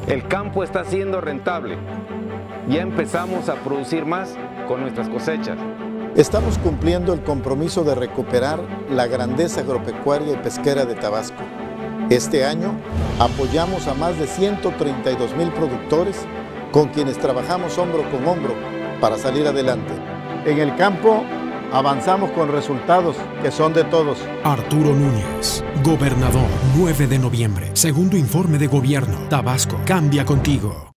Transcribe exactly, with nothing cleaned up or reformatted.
El campo está siendo rentable. Ya empezamos a producir más con nuestras cosechas. Estamos cumpliendo el compromiso de recuperar la grandeza agropecuaria y pesquera de Tabasco. Este año apoyamos a más de ciento treinta y dos mil productores con quienes trabajamos hombro con hombro para salir adelante. En el campo avanzamos con resultados que son de todos. Arturo Núñez, gobernador, nueve de noviembre. Segundo informe de gobierno. Tabasco, cambia contigo.